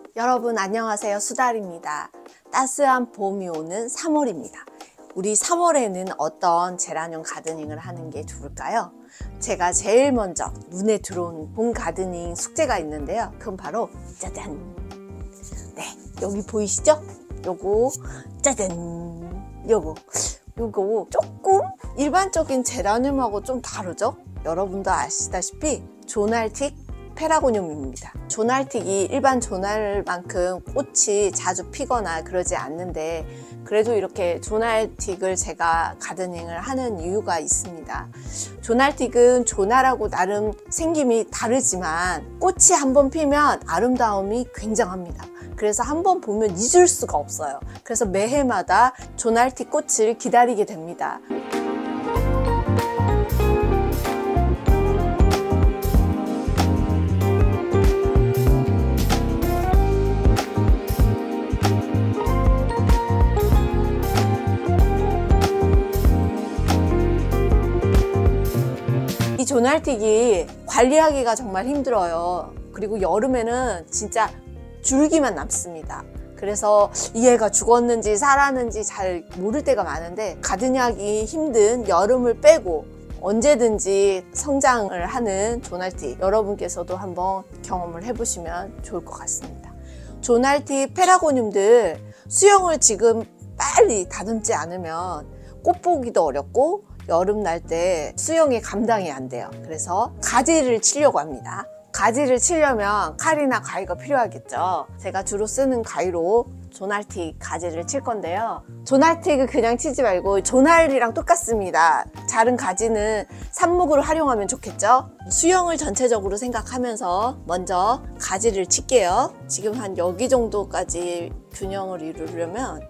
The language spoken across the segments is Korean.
여러분 안녕하세요. 수달입니다. 따스한 봄이 오는 3월입니다. 우리 3월에는 어떤 제라늄 가드닝을 하는 게 좋을까요? 제가 제일 먼저 눈에 들어온 봄 가드닝 숙제가 있는데요. 그건 바로 짜잔! 네, 여기 보이시죠? 요거 짜잔! 요거 조금 일반적인 제라늄하고 좀 다르죠? 여러분도 아시다시피 조날틱 페라고늄입니다. 조날틱이 일반 조날만큼 꽃이 자주 피거나 그러지 않는데 그래도 이렇게 조날틱을 제가 가드닝을 하는 이유가 있습니다. 조날틱은 조날하고 나름 생김이 다르지만 꽃이 한번 피면 아름다움이 굉장합니다. 그래서 한번 보면 잊을 수가 없어요. 그래서 매해마다 조날틱 꽃을 기다리게 됩니다. 이 조날틱이 관리하기가 정말 힘들어요. 그리고 여름에는 진짜 줄기만 남습니다. 그래서 이 애가 죽었는지 살았는지 잘 모를 때가 많은데 가드닝하기 힘든 여름을 빼고 언제든지 성장을 하는 조날틱, 여러분께서도 한번 경험을 해보시면 좋을 것 같습니다. 조날틱 페라고늄들 수영을 지금 빨리 다듬지 않으면 꽃 보기도 어렵고 여름 날 때 수영이 감당이 안 돼요. 그래서 가지를 치려고 합니다. 가지를 치려면 칼이나 가위가 필요하겠죠. 제가 주로 쓰는 가위로 조날틱 가지를 칠 건데요. 조날틱을 그냥 치지 말고 조날이랑 똑같습니다. 자른 가지는 삽목으로 활용하면 좋겠죠. 수영을 전체적으로 생각하면서 먼저 가지를 칠게요. 지금 한 여기 정도까지 균형을 이루려면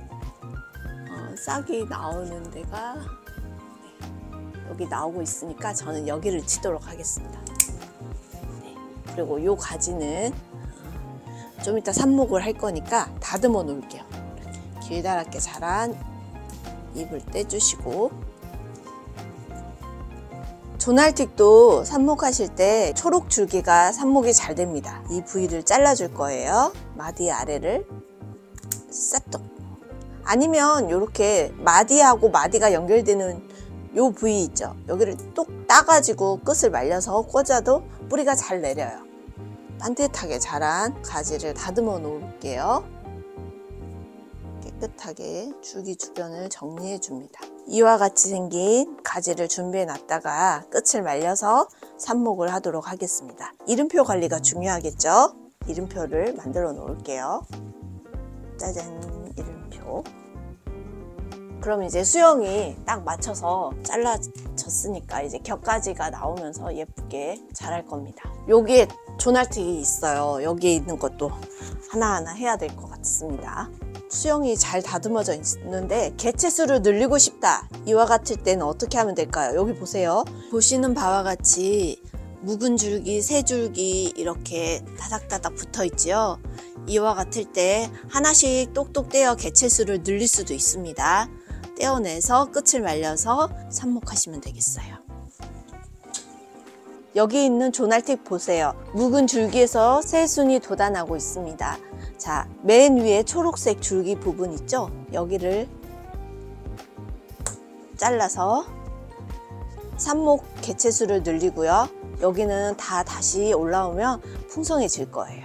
싹이 나오는 데가 여기 나오고 있으니까 저는 여기를 치도록 하겠습니다. 네. 그리고 이 가지는 좀 이따 삽목을 할 거니까 다듬어 놓을게요. 길다랗게 자란 잎을 떼주시고, 조날틱도 삽목하실 때 초록 줄기가 삽목이 잘 됩니다. 이 부위를 잘라줄 거예요. 마디 아래를 싹둑. 아니면 이렇게 마디하고 마디가 연결되는 요 부위 있죠. 여기를 똑 따가지고 끝을 말려서 꽂아도 뿌리가 잘 내려요. 반듯하게 자란 가지를 다듬어 놓을게요. 깨끗하게 줄기 주변을 정리해 줍니다. 이와 같이 생긴 가지를 준비해 놨다가 끝을 말려서 삽목을 하도록 하겠습니다. 이름표 관리가 중요하겠죠. 이름표를 만들어 놓을게요. 짜잔, 이름표. 그럼 이제 수영이 딱 맞춰서 잘라졌으니까 이제 겹가지가 나오면서 예쁘게 자랄 겁니다. 여기에 조날틱이 있어요. 여기에 있는 것도 하나하나 해야 될 것 같습니다. 수영이 잘 다듬어져 있는데 개체수를 늘리고 싶다. 이와 같을 때는 어떻게 하면 될까요? 여기 보세요. 보시는 바와 같이 묵은 줄기, 새 줄기 이렇게 다닥다닥 붙어 있지요. 이와 같을 때 하나씩 똑똑 떼어 개체수를 늘릴 수도 있습니다. 떼어내서 끝을 말려서 삽목하시면 되겠어요. 여기 있는 조날틱 보세요. 묵은 줄기에서 새순이 돋아나고 있습니다. 자, 맨 위에 초록색 줄기 부분 있죠? 여기를 잘라서 삽목 개체수를 늘리고요. 여기는 다 다시 올라오면 풍성해질 거예요.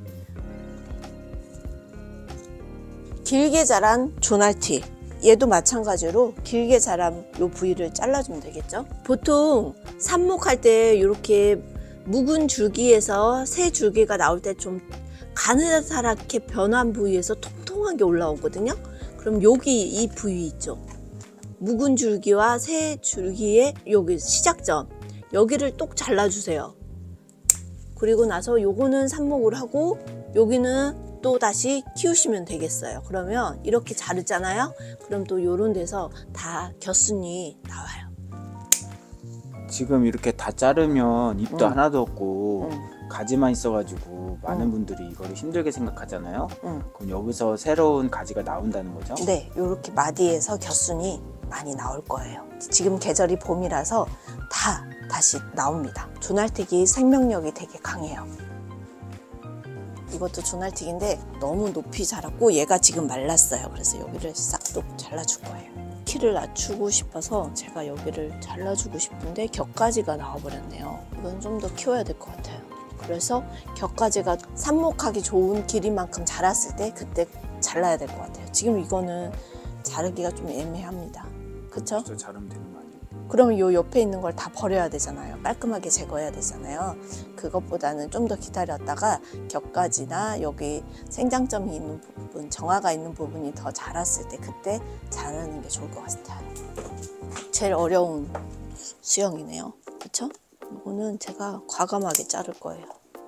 길게 자란 조날틱, 얘도 마찬가지로 길게 자란 요 부위를 잘라주면 되겠죠. 보통 삽목할 때 이렇게 묵은 줄기에서 새 줄기가 나올 때 좀 가느다랗게 변한 부위에서 통통한 게 올라오거든요. 그럼 여기 이 부위 있죠. 묵은 줄기와 새 줄기의 여기 시작점, 여기를 똑 잘라주세요. 그리고 나서 요거는 삽목을 하고 여기는 또 다시 키우시면 되겠어요. 그러면 이렇게 자르잖아요. 그럼 또 요런 데서 다 겹순이 나와요. 지금 이렇게 다 자르면 잎도 하나도 없고 가지만 있어가지고 많은 분들이 이거를 힘들게 생각하잖아요. 그럼 여기서 새로운 가지가 나온다는 거죠? 네, 요렇게 마디에서 겹순이 많이 나올 거예요. 지금 계절이 봄이라서 다 다시 나옵니다. 조날틱이 생명력이 되게 강해요. 이것도 조날틱인데 너무 높이 자랐고 얘가 지금 말랐어요. 그래서 여기를 싹둑 잘라줄 거예요. 키를 낮추고 싶어서 제가 여기를 잘라주고 싶은데 격가지가 나와버렸네요. 이건 좀 더 키워야 될 것 같아요. 그래서 격가지가 삽목하기 좋은 길이만큼 자랐을 때 그때 잘라야 될 것 같아요. 지금 이거는 자르기가 좀 애매합니다. 그쵸? 진짜 자르면 되는 거 아니에요? 그러면 요 옆에 있는 걸 다 버려야 되잖아요. 깔끔하게 제거해야 되잖아요. 그것보다는 좀 더 기다렸다가 격가지나 여기 생장점이 있는 부분, 정화가 있는 부분이 더 자랐을 때 그때 자르는 게 좋을 것 같아요. 제일 어려운 수영이네요. 그쵸? 이거는 제가 과감하게 자를 거예요.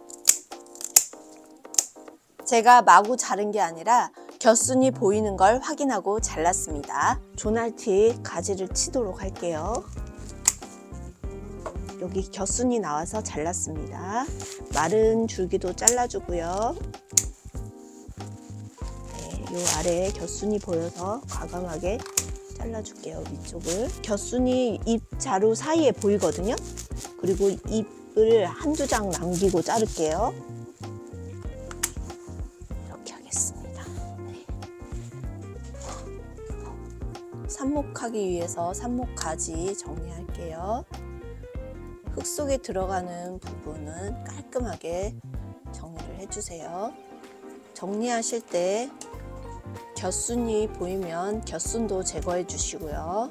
제가 마구 자른 게 아니라 겨순이 보이는 걸 확인하고 잘랐습니다. 조날틱 가지를 치도록 할게요. 여기 겨순이 나와서 잘랐습니다. 마른 줄기도 잘라주고요. 네, 요 아래에 겨순이 보여서 과감하게 잘라줄게요. 위쪽을. 겨순이 잎 자루 사이에 보이거든요. 그리고 잎을 한두 장 남기고 자를게요. 이렇게 하겠습니다. 네. 삽목하기 위해서 삽목가지 정리할게요. 흙 속에 들어가는 부분은 깔끔하게 정리를 해주세요. 정리하실 때 겨순이 보이면 겨순도 제거해 주시고요.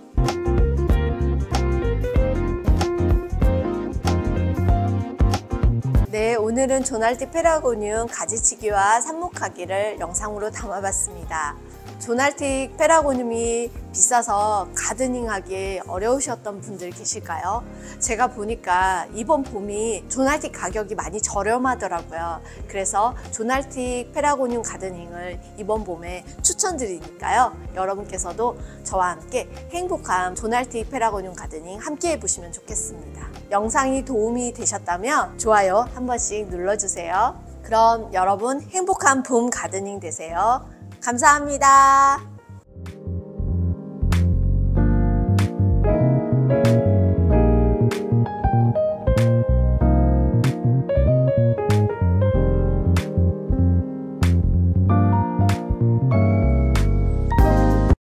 네, 오늘은 조날틱 페라고늄 가지치기와 삽목하기를 영상으로 담아봤습니다. 조날틱 페라고늄이 비싸서 가드닝하기 어려우셨던 분들 계실까요? 제가 보니까 이번 봄이 조날틱 가격이 많이 저렴하더라고요. 그래서 조날틱 페라고늄 가드닝을 이번 봄에 추천드리니까요. 여러분께서도 저와 함께 행복한 조날틱 페라고늄 가드닝 함께 해보시면 좋겠습니다. 영상이 도움이 되셨다면 좋아요 한 번씩 눌러주세요. 그럼 여러분 행복한 봄 가드닝 되세요. 감사합니다.